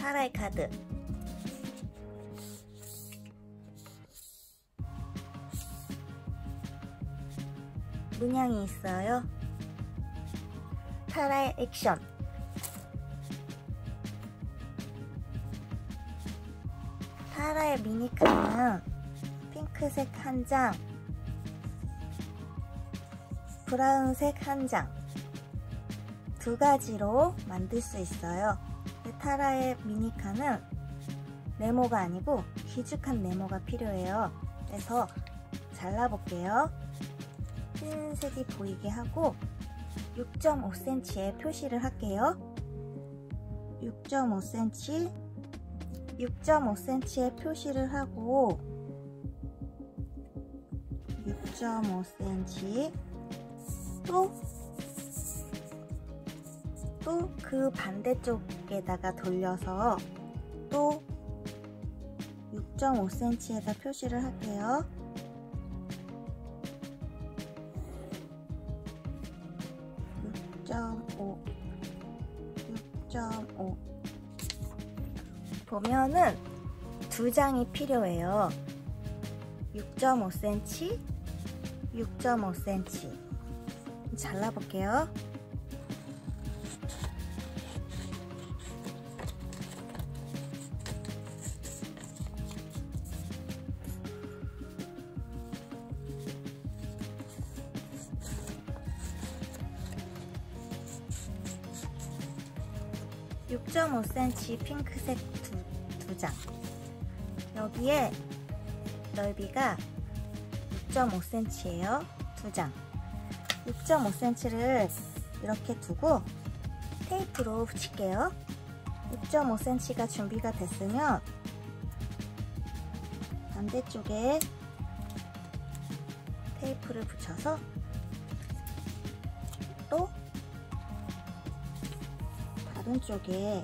타라의 카드. 문양이 있어요. 타라의 액션. 타라의 미니카는 핑크색 한 장, 브라운색 한 장, 두 가지로 만들 수 있어요. 타라의 미니카는 네모가 아니고 길쭉한 네모가 필요해요. 그래서 잘라볼게요. 흰색이 보이게 하고 6.5cm에 표시를 할게요. 6.5cm에 표시를 하고 6.5cm 또 그 반대쪽에다가 돌려서 또 6.5cm에다 표시를 할게요. 6.5 보면은 두 장이 필요해요. 6.5cm, 6.5cm 잘라볼게요. (6.5cm) 핑크색 두 장. 여기에 넓이가 6.5cm예요. 두 장. 6.5cm를 이렇게 두고 테이프로 붙일게요. 6.5cm가 준비가 됐으면 반대쪽에 테이프를 붙여서 또 다른 쪽에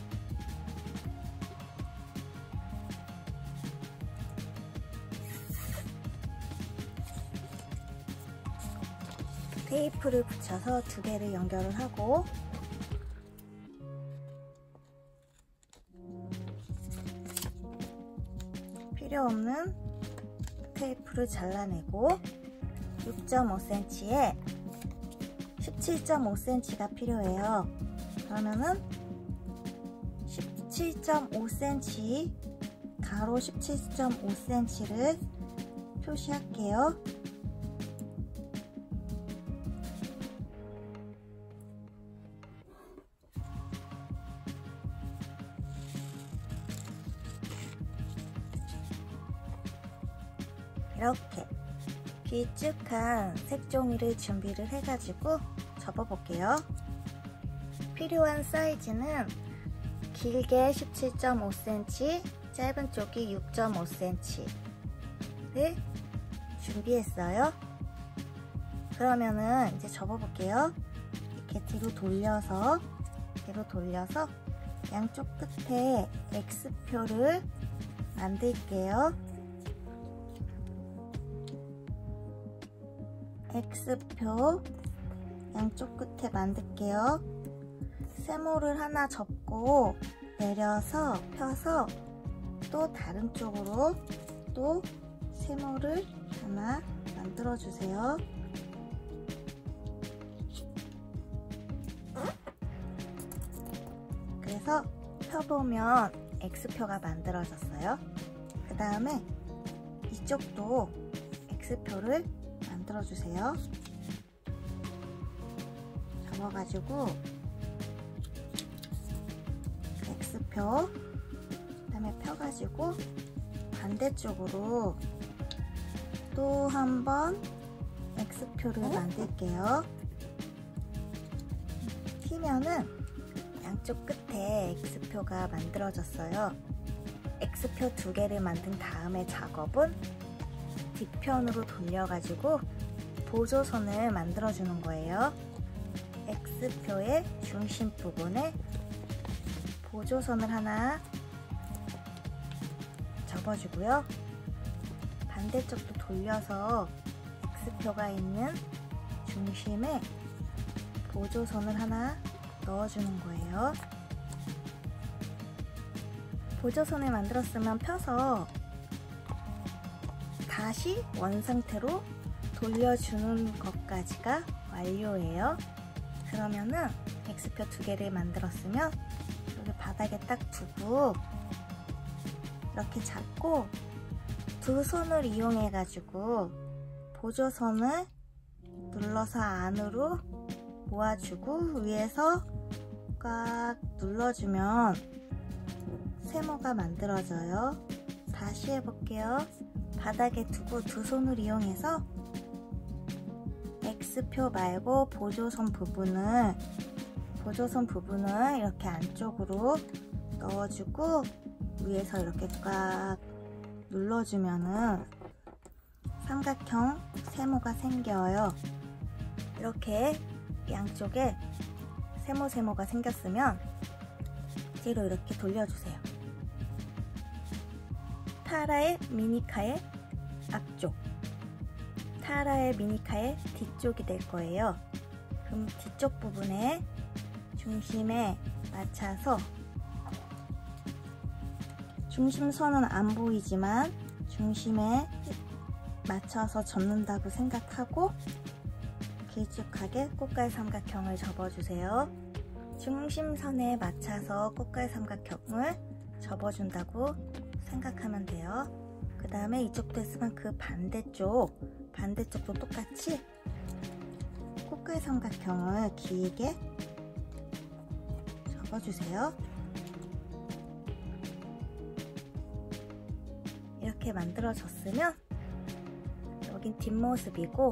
테이프를 붙여서 두 개를 연결을 하고 필요 없는 테이프를 잘라내고 6.5cm에 17.5cm가 필요해요. 그러면은 17.5cm 가로 17.5cm를 표시할게요. 이렇게 길쭉한 색종이를 준비를 해가지고 접어볼게요. 필요한 사이즈는 길게 17.5cm, 짧은 쪽이 6.5cm를 준비했어요. 그러면은 이제 접어볼게요. 이렇게 뒤로 돌려서 양쪽 끝에 X표를 만들게요. X표 양쪽 끝에 만들게요. 세모를 하나 접고 내려서 펴서 또 다른 쪽으로 또 세모를 하나 만들어 주세요. 그래서 펴보면 X표가 만들어졌어요. 그 다음에 이쪽도 X표를 만들어 주세요. 접어가지고 X표 그 다음에 펴가지고 반대쪽으로 또 한 번 X표를 만들게요. 피면은 양쪽 끝에 X표가 만들어졌어요. X표 두 개를 만든 다음에 작업은 뒤편으로 돌려가지고 보조선을 만들어주는 거예요. X표의 중심 부분에 보조선을 하나 접어주고요. 반대쪽도 돌려서 X표가 있는 중심에 보조선을 하나 넣어주는 거예요. 보조선을 만들었으면 펴서 다시 원상태로 돌려주는 것까지가 완료예요. 그러면은 X표 2개를 만들었으면 여기 바닥에 딱 두고 이렇게 잡고 두 손을 이용해 가지고 보조선을 눌러서 안으로 모아주고 위에서 꽉 눌러주면 세모가 만들어져요. 다시 해볼게요. 바닥에 두고 두 손을 이용해서 X표 말고 보조선 부분을 이렇게 안쪽으로 넣어주고 위에서 이렇게 꽉 눌러주면은 삼각형 세모가 생겨요. 이렇게 양쪽에 세모가 생겼으면 뒤로 이렇게 돌려주세요. 타라의 미니카의 앞쪽, 타라의 미니카의 뒤쪽이 될 거예요. 그럼 뒤쪽 부분에 중심에 맞춰서 중심선은 안 보이지만 중심에 맞춰서 접는다고 생각하고 길쭉하게 꽃갈 삼각형을 접어주세요. 중심선에 맞춰서 꽃갈 삼각형을 접어준다고 생각하면 돼요. 그 다음에 이쪽도 했으면 그 반대쪽도 똑같이 꽃갈 삼각형을 길게 접어주세요. 이렇게 만들어졌으면 여긴 뒷모습이고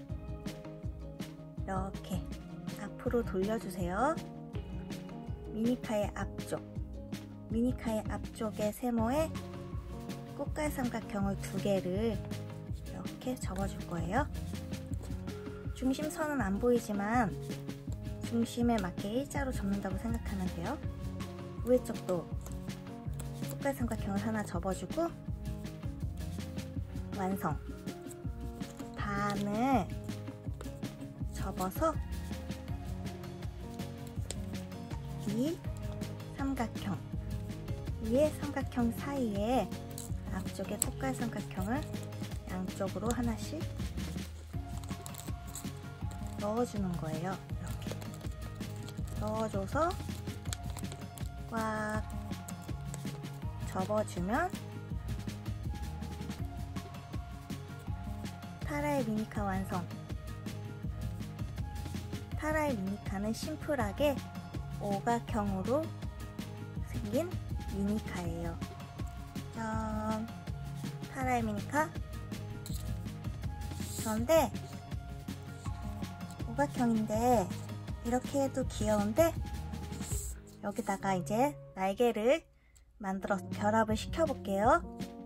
이렇게 앞으로 돌려주세요. 미니카의 앞쪽의 세모에 꽃갈 삼각형을 2개를 이렇게 접어줄 거예요. 중심선은 안 보이지만 중심에 맞게 일자로 접는다고 생각하면 돼요. 위에 쪽도 꽃갈 삼각형을 하나 접어주고 완성! 반을 접어서 이 삼각형 위에 삼각형 사이에 앞쪽에 꽃갈 삼각형을 양쪽으로 하나씩 넣어주는 거예요. 이렇게 넣어줘서 꽉 접어주면 타라의 미니카 완성! 타라의 미니카는 심플하게 오각형으로 생긴 미니카예요. 짠! 타라의 미니카. 그런데 오각형인데 이렇게 해도 귀여운데 여기다가 이제 날개를 만들어서 결합을 시켜볼게요.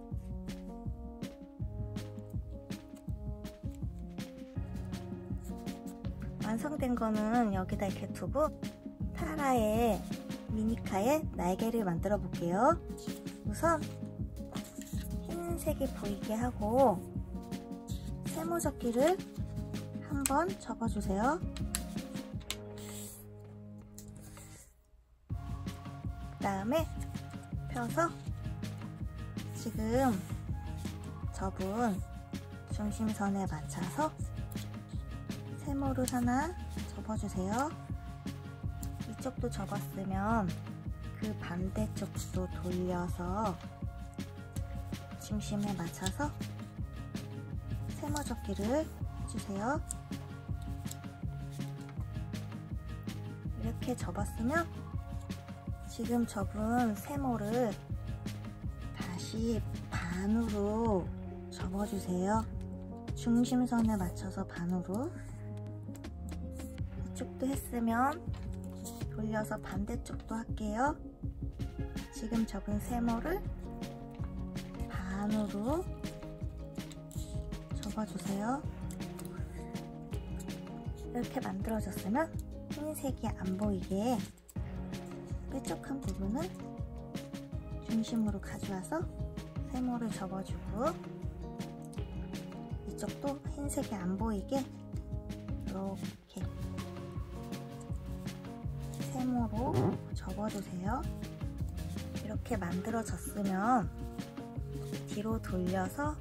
완성된 거는 여기다 이렇게 두고 타라의 미니카의 날개를 만들어 볼게요. 우선 흰색이 보이게 하고 세모접기를 한번 접어주세요. 그 다음에 펴서 지금 접은 중심선에 맞춰서 세모를 하나 접어주세요. 이쪽도 접었으면 그 반대쪽도 돌려서 중심에 맞춰서 세모 접기를 해주세요. 이렇게 접었으면 지금 접은 세모를 다시 반으로 접어주세요. 중심선에 맞춰서 반으로. 이쪽도 했으면 돌려서 반대쪽도 할게요. 지금 접은 세모를 반으로 접어주세요. 이렇게 만들어졌으면 흰색이 안 보이게 뾰족한 부분을 중심으로 가져와서 세모를 접어주고 이쪽도 흰색이 안 보이게 이렇게 세모로 접어주세요. 이렇게 만들어졌으면 뒤로 돌려서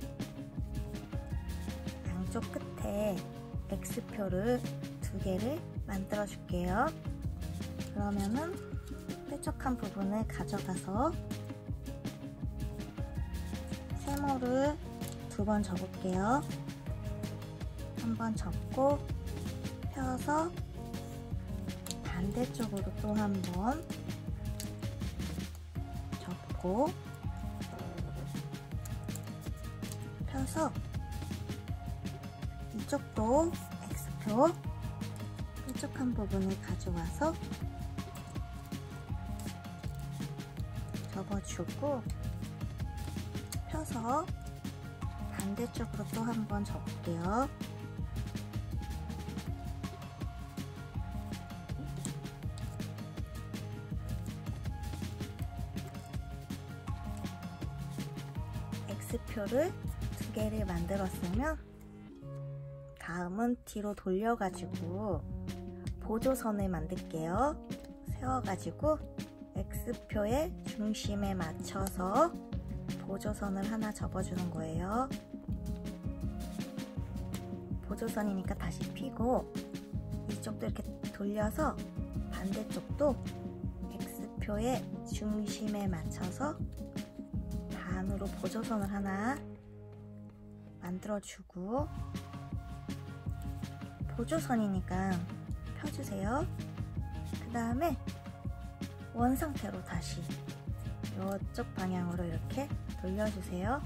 양쪽 끝에 X표를 2개를 만들어 줄게요. 그러면은 뾰족한 부분을 가져가서 세모를 2번 접을게요. 한 번 접고 펴서 반대쪽으로 또 한 번 접고 펴서 이쪽도 X표 뾰족한 부분을 가져와서 접어주고 펴서 반대쪽으로 또 한 번 접을게요. X표를 2개를 만들었으면 다음은 뒤로 돌려가지고 보조선을 만들게요. 세워가지고 X표의 중심에 맞춰서 보조선을 하나 접어주는 거예요. 보조선이니까 다시 펴고 이쪽도 이렇게 돌려서 반대쪽도 X표의 중심에 맞춰서 반으로 보조선을 하나 만들어주고 보조선이니까 펴주세요. 그 다음에 원 상태로 다시 이쪽 방향으로 이렇게 돌려주세요.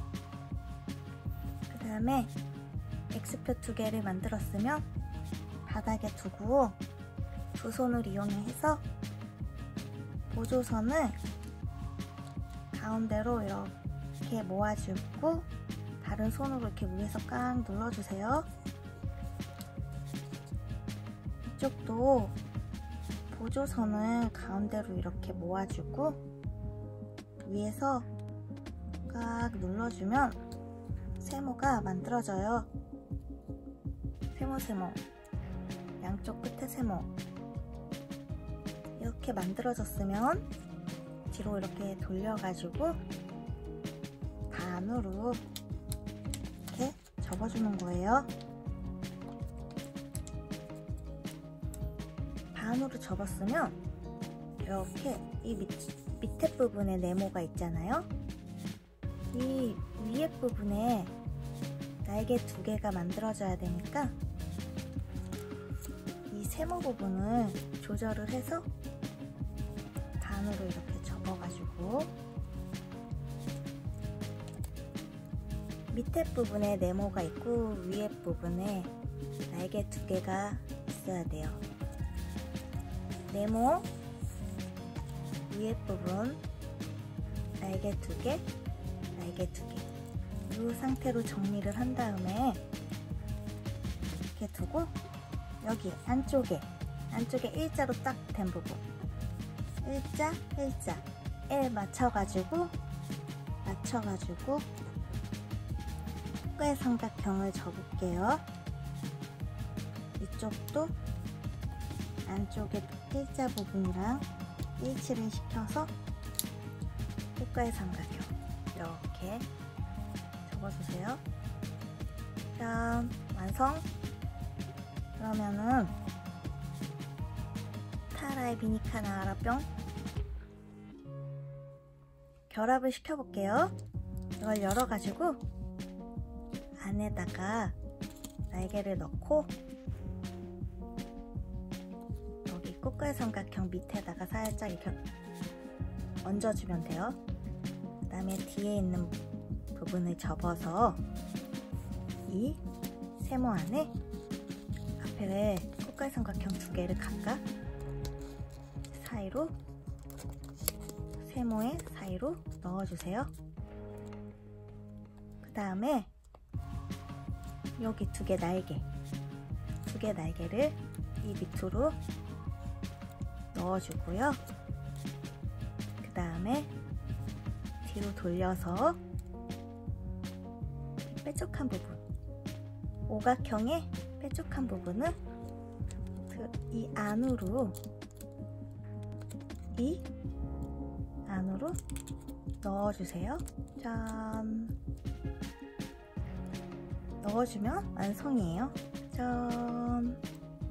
그 다음에 X표 2개를 만들었으면 바닥에 두고 두 손을 이용해서 보조선을 가운데로 이렇게 모아주고 다른 손으로 이렇게 위에서 깡 눌러주세요. 이쪽도 보조선을 가운데로 이렇게 모아주고 위에서 꽉 눌러주면 세모가 만들어져요. 세모 양쪽 끝에 세모 이렇게 만들어졌으면 뒤로 이렇게 돌려가지고 반으로 이렇게 접어주는 거예요. 반으로 접었으면 이렇게 이 밑에 부분에 네모가 있잖아요. 이 위에 부분에 날개 2개가 만들어져야 되니까 이 세모 부분을 조절을 해서 반으로 이렇게 접어가지고 밑에 부분에 네모가 있고 위에 부분에 날개 2개가 있어야 돼요. 네모 위에 부분 날개 2개 날개 2개 이 상태로 정리를 한 다음에 이렇게 두고 여기 안쪽에 일자로 딱 된 부분 일자에 맞춰가지고 끝의 삼각형을 접을게요. 이쪽도 안쪽에 일자 부분이랑 일치를 시켜서 끝의 삼각형 이렇게 접어주세요. 그럼 완성! 그러면은 타라의 비니카 나와라 뿅 결합을 시켜볼게요. 이걸 열어가지고 안에다가 날개를 넣고 여기 꽃갈 삼각형 밑에다가 살짝 이렇게 얹어주면 돼요. 그 다음에 뒤에 있는 부분을 접어서 이 세모 안에 앞에 꽃갈 삼각형 2개를 각각 사이로 세모의 사이로 넣어주세요. 그 다음에 여기 2개 날개를 이 밑으로 넣어주고요. 그 다음에 뒤로 돌려서 뾰족한 부분 오각형의 뾰족한 부분을 이 안으로 안으로 넣어주세요. 짠! 넣어주면 완성이에요. 짠!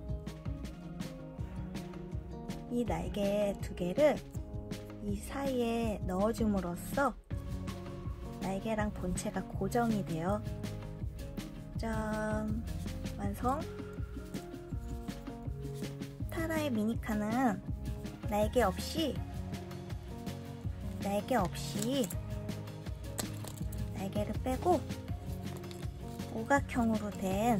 이 날개 두 개를 이 사이에 넣어줌으로써 날개랑 본체가 고정이 돼요. 짠! 완성! 타라의 미니카는 날개 없이 날개를 빼고 오각형으로 된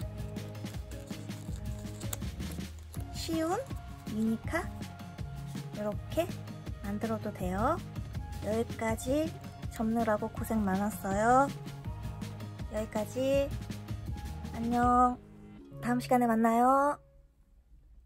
쉬운 미니카 이렇게 만들어도 돼요. 여기까지 접느라고 고생 많았어요. 여기까지. 안녕. 다음 시간에 만나요.